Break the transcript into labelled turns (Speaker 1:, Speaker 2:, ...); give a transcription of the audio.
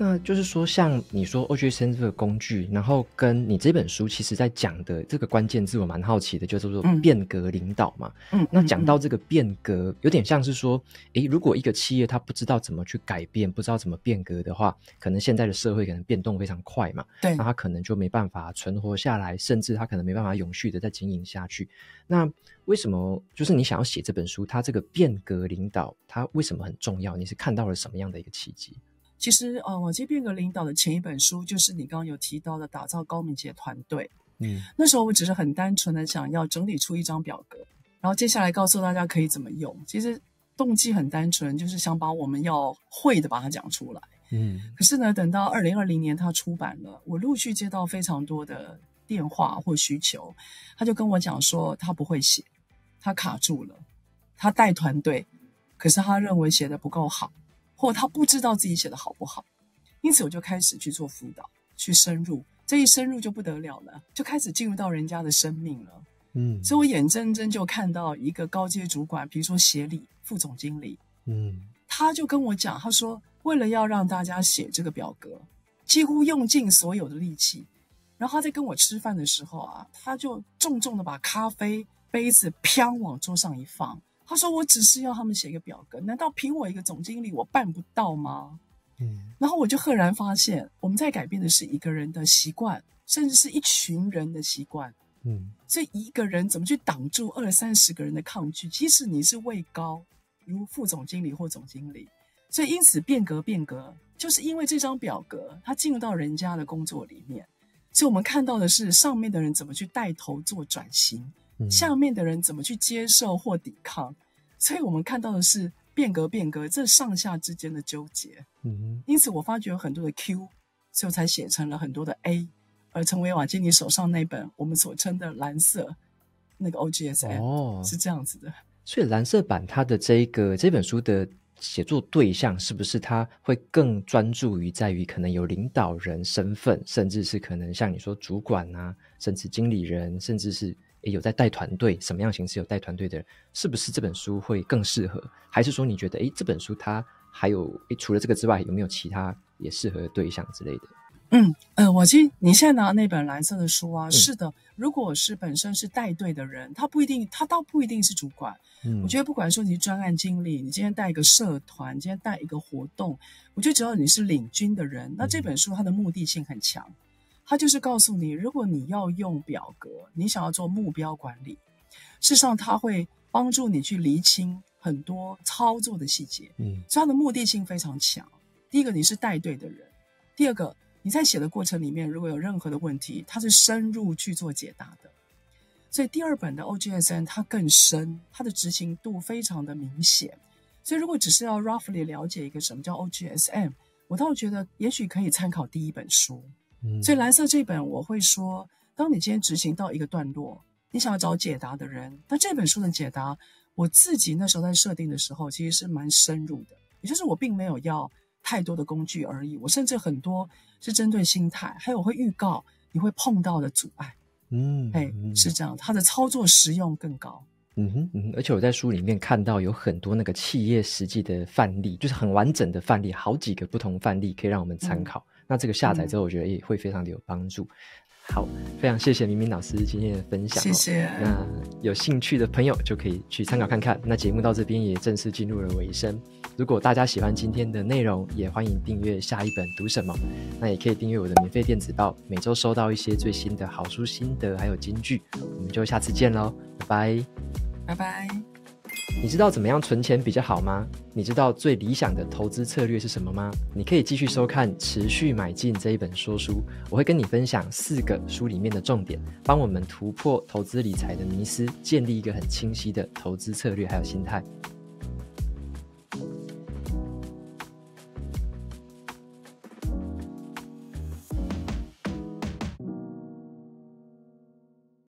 Speaker 1: 那就是说像你说 OGSN 这个工具，然后跟你这本书其实在讲的这个关键字我蛮好奇的，就是说变革领导嘛。那讲到这个变革，有点像是说如果一个企业它不知道怎么去改变，不知道怎么变革的话，可能现在的社会可能变动非常快嘛，
Speaker 2: 对，
Speaker 1: 那它可能就没办法存活下来，甚至它可能没办法永续的再经营下去。那为什么就是你想要写这本书，它这个变革领导它为什么很重要？你是看到了什么样的一个契机？
Speaker 2: 其实我这变革领导的前一本书就是你刚刚有提到的打造高敏捷团队。那时候我只是很单纯的想要整理出一张表格，然后接下来告诉大家可以怎么用。其实动机很单纯，就是想把我们要会的把它讲出来。可是呢，等到2020年它出版了，我陆续接到非常多的电话或需求，他就跟我讲说他不会写，他卡住了，他带团队，可是他认为写得不够好，或他不知道自己写得好不好。因此我就开始去做辅导，去深入，这一深入就不得了了，就开始进入到人家的生命了。所以我眼睁睁就看到一个高阶主管，比如说协理副总经理，他就跟我讲，他说为了要让大家写这个表格，几乎用尽所有的力气，然后他在跟我吃饭的时候啊，他就重重的把咖啡杯子砰往桌上一放，他说我只是要他们写一个表格，难道凭我一个总经理我办不到吗？然后我就赫然发现，我们在改变的是一个人的习惯，甚至是一群人的习惯。所以一个人怎么去挡住20-30个人的抗拒，即使你是位高如副总经理或总经理。所以因此变革就是因为这张表格它进入到人家的工作里面，所以我们看到的是上面的人怎么去带头做转型，下面的人怎么去接受或抵抗。所以我们看到的是变革这上下之间的纠结。因此我发觉有很多的 Q， 所以我才写成了很多的 A， 而成为瓦基尼手上那本我们所称的蓝色那个 OGSN，是这样子的。
Speaker 1: 所以蓝色版它的这本书的写作对象是不是他会更专注于在于可能有领导人身份，甚至是可能像你说主管啊，甚至经理人，甚至是有在带团队，什么样形式有带团队的人，是不是这本书会更适合？还是说你觉得这本书它还有除了这个之外，有没有其他也适合的对象之类的？
Speaker 2: 我记得你现在拿那本蓝色的书啊，是的，如果是本身是带队的人，他倒不一定是主管。我觉得不管说你是专案经理，你今天带一个社团，今天带一个活动，我觉得只要你是领军的人，那这本书它的目的性很强，它就是告诉你，如果你要用表格，你想要做目标管理，事实上它会帮助你去厘清很多操作的细节。所以它的目的性非常强。第一个，你是带队的人；第二个，你在写的过程里面，如果有任何的问题，它是深入去做解答的。所以第二本的 OGSN 它更深，它的执行度非常的明显。所以如果只是要 roughly 了解一个什么叫 OGSN， 我倒觉得也许可以参考第一本书。所以蓝色这本我会说，当你今天执行到一个段落，你想要找解答的人，那这本书的解答，我自己那时候在设定的时候其实是蛮深入的，也就是我并没有要太多的工具而已，我甚至很多是针对心态，还有会预告你会碰到的阻碍。是这样，它的操作实用更高。
Speaker 1: 而且我在书里面看到有很多那个企业实际的范例，就是很完整的范例，好几个不同范例可以让我们参考。那这个下载之后我觉得也会非常的有帮助。好，非常谢谢明明老师今天的分享。
Speaker 2: 谢谢。
Speaker 1: 那有兴趣的朋友就可以去参考看看。那节目到这边也正式进入了尾声。如果大家喜欢今天的内容，也欢迎订阅下一本读什么。那也可以订阅我的免费电子报，每周收到一些最新的好书心得还有金句。我们就下次见咯，拜拜。
Speaker 2: 拜拜。
Speaker 1: 你知道怎么样存钱比较好吗？你知道最理想的投资策略是什么吗？你可以继续收看持续买进这一本说书，我会跟你分享4个书里面的重点，帮我们突破投资理财的迷思，建立一个很清晰的投资策略还有心态。